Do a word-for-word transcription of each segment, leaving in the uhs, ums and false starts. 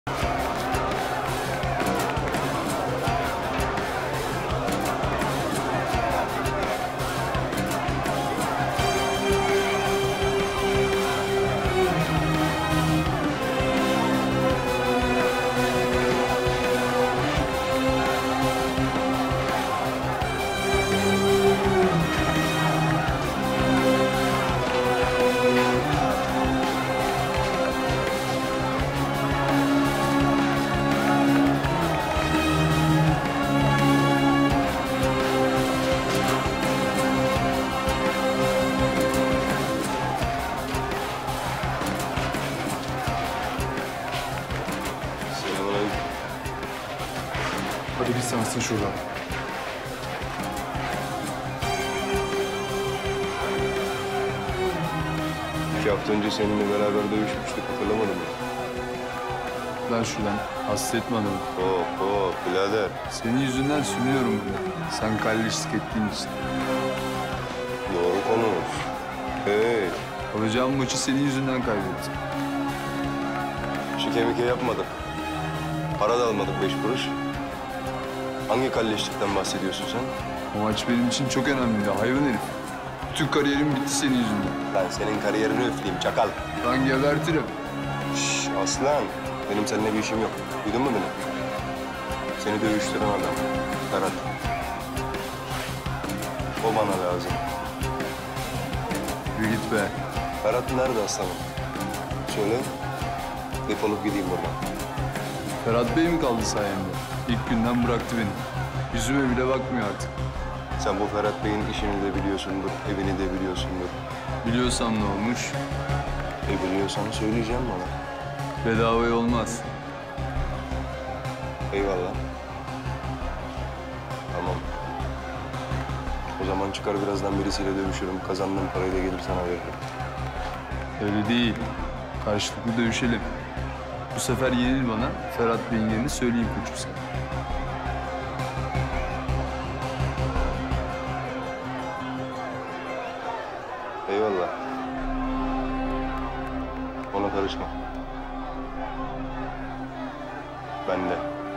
Hadi bir sansın şuradan. İki hafta önce seninle beraber dövüşmüştük, hatırlamadın mı? Lan şuradan. Hasretme adamı. Hop hop birader. Senin yüzünden sürüyorum burada. Sen kalleşlik ettiğin için. Doğru konuş. Hey. Alacağım maçı senin yüzünden kaybettim. Şike mike yapmadık. Para da almadık beş kuruş. Hangi kalleşlikten bahsediyorsun sen? O maç benim için çok önemliydi hayvan herif. Bütün kariyerim bitti senin yüzünden. Ben senin kariyerini üfleyeyim çakal. Lan gebertirim. Şş, aslan. Benim seninle bir işim yok. Duydun mu beni? Seni dövüştüren adam. Ferhat. O bana lazım. Yürü git be. Ferhat nerede aslanım? Söyle. Defolup gideyim buradan. Ferhat Bey mi kaldı sayende? İlk günden bıraktı beni. Yüzüme bile bakmıyor artık. Sen bu Ferhat Bey'in işini de biliyorsundur, evini de biliyorsundur. Biliyorsam ne olmuş? E biliyorsan söyleyeceğim bana. Bedavaya olmaz. Eyvallah. Tamam. O zaman çıkar birazdan birisiyle dövüşürüm. Kazandığım parayı da gelir sana veririm. Öyle değil. Karşılıklı dövüşelim. Bu sefer yenil bana. Ferhat Bey'in yerini söyleyeyim koçum sana. Eyvallah. Ona karışma. Ben de.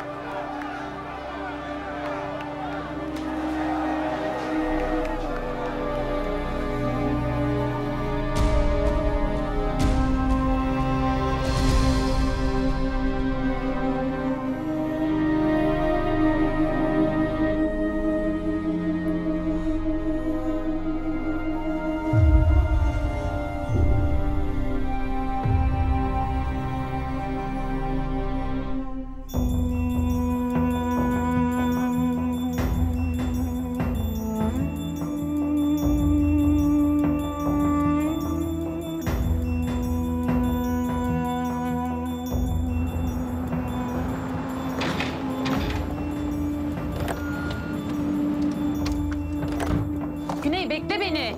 Güney bekle beni.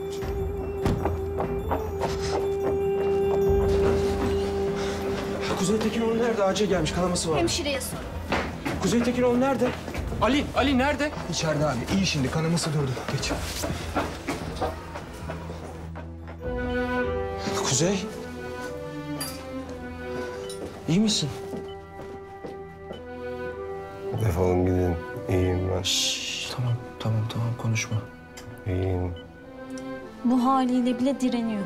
Kuzey Tekinoğlu nerede? Acil gelmiş, kanaması var. Hemşireye sor. Kuzey Tekinoğlu nerede? Ali, Ali nerede? İçeride abi. İyi şimdi. Kanaması durdu. Geç. Kuzey. İyi misin? Defolun gidin. İyiyim ben. Şşş, tamam, tamam, tamam. Konuşma. İyiyim. Bu haliyle bile direniyor.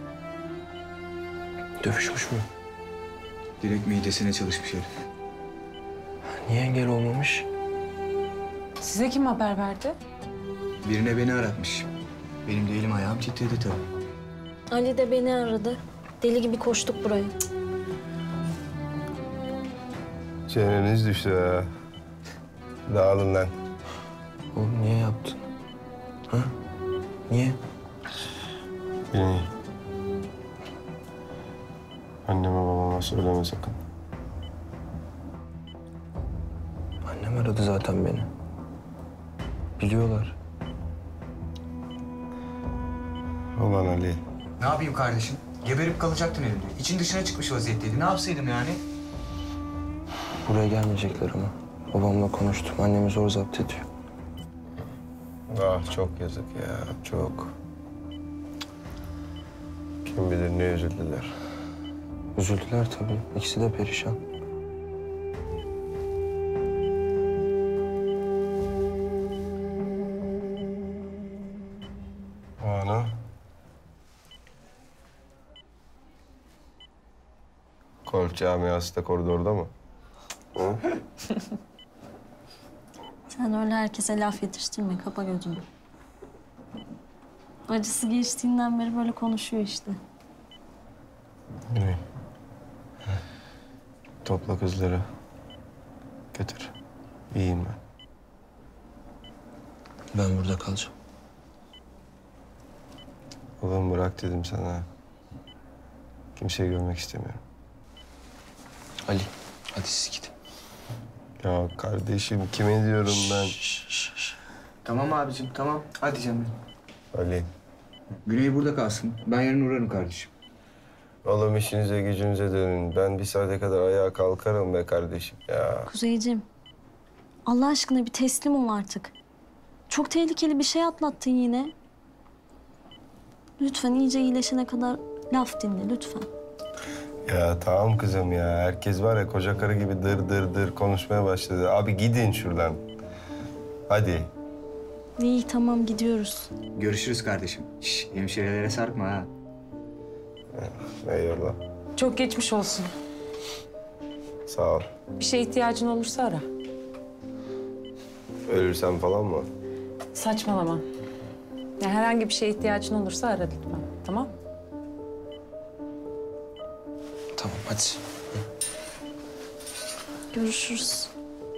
Dövüşmüş mü? Direkt midesine çalışmış herif. Niye engel olmamış? Size kim haber verdi? Birine beni aratmış. Benim de elim ayağım titredi tabii. Ali de beni aradı. Deli gibi koştuk buraya. Çeneniz düştü ha. Dağılın lan. Oğlum niye yaptın? Ha? Niye? Beni. Anneme babama söyleme sakın. Annem aradı zaten beni. Biliyorlar. Ulan Ali. Ne yapayım kardeşim? Geberip kalacaktın elimde. İçin dışına çıkmış vaziyetteydi. Ne yapsaydım yani? Buraya gelmeyecekler ama. Babamla konuştum. Annemi zor zapt ediyor. Ah çok yazık ya, çok. Kim bilir ne üzüldüler. Üzüldüler tabii. İkisi de perişan. camiası da koridorda mı? Hı? Sen öyle herkese laf yetiştirme, kapa gözünü. Acısı geçtiğinden beri böyle konuşuyor işte. Güney. Topla kızları. Götür. İyiyim ben. Ben burada kalacağım. Oğlum bırak dedim sana. Kimseyi görmek istemiyorum. Ali, hadi siz gidin. Ya kardeşim kime diyorum ben? Tamam abicim tamam. Hadi canım. Ali. Güney burada kalsın. Ben yarın uğrarım kardeşim. Oğlum işinize gücünüze dönün. Ben bir saate kadar ayağa kalkarım be kardeşim ya. Kuzeyciğim, Allah aşkına bir teslim ol artık. Çok tehlikeli bir şey atlattın yine. Lütfen iyice iyileşene kadar laf dinle lütfen. Ya tamam kızım ya. Herkes var ya koca karı gibi dır dır dır konuşmaya başladı. Abi gidin şuradan. Hadi. İyi tamam gidiyoruz. Görüşürüz kardeşim. Şş, hemşirelere sarkma ha. Eyvallah. Çok geçmiş olsun. Sağ ol. Bir şeye ihtiyacın olursa ara. Ölürsem falan mı? Saçmalama. Ya herhangi bir şeye ihtiyacın olursa ara lütfen. Tamam? Tamam, hadi. Görüşürüz.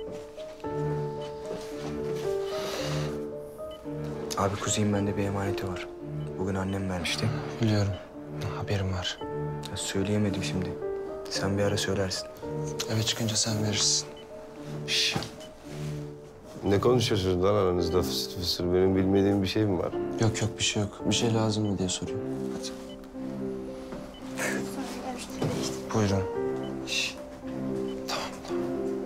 Abi Kuzey'in bende bir emaneti var. Bugün annem vermişti. Biliyorum. Haberim var. Ya söyleyemedim şimdi. Sen bir ara söylersin. Eve çıkınca sen verirsin. Şş. Ne konuşuyorsunuz lan aranızda fısır fısır? Benim bilmediğim bir şey mi var? Yok yok, bir şey yok. Bir şey lazım mı diye soruyorum. Hadi. Buyurun. Şş. Tamam, tamam.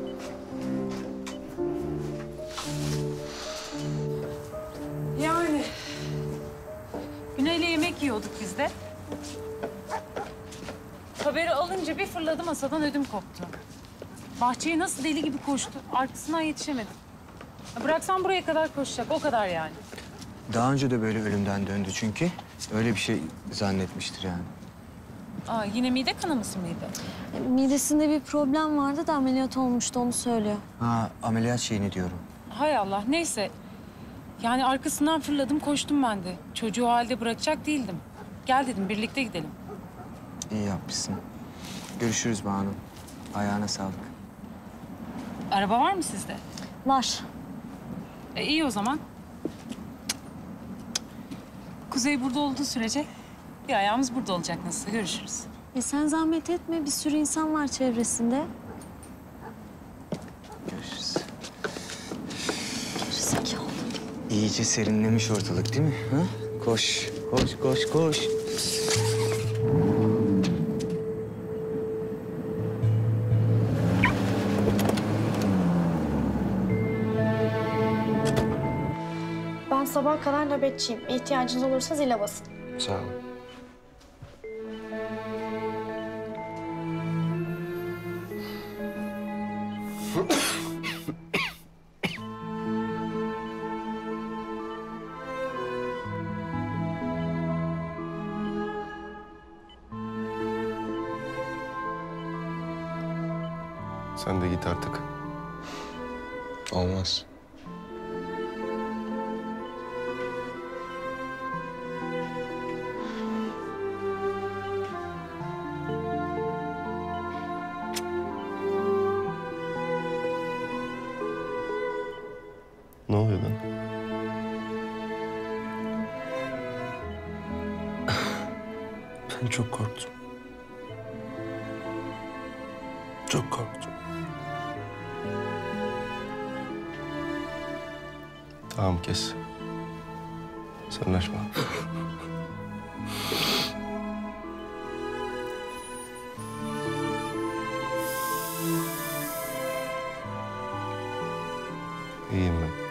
Yani. Güney'le yemek yiyorduk biz de. Haberi alınca bir fırladı masadan ödüm koptu. Bahçeye nasıl deli gibi koştu. Arkasından yetişemedim. Ya bıraksam buraya kadar koşacak. O kadar yani. Daha önce de böyle ölümden döndü çünkü. Öyle bir şey zannetmiştir yani. Aa, yine mide kanaması mıydı? Midesinde bir problem vardı da ameliyat olmuştu onu söylüyor. Ha ameliyat şeyini diyorum. Hay Allah. Neyse. Yani arkasından fırladım koştum ben de. Çocuğu o halde bırakacak değildim. Gel dedim birlikte gidelim. İyi yapmışsın. Görüşürüz Banu. Ayağına sağlık. Araba var mı sizde? Var. E, iyi o zaman. Kuzey burada olduğu sürece bir ayağımız burada olacak nasılsa. Görüşürüz. E sen zahmet etme bir sürü insan var çevresinde. Görüşürüz. Gerizekalı. İyice serinlemiş ortalık değil mi? Ha? Koş, koş, koş, koş. Ben sabaha kadar nöbetçiyim. İhtiyacınız olursa zile basın. Sağ ol. Sen de git artık. Olmaz. Ne oluyor lan? Ben çok korktum. Çok korktum. Tamam kes. Sarılaşma. İyiyim ben.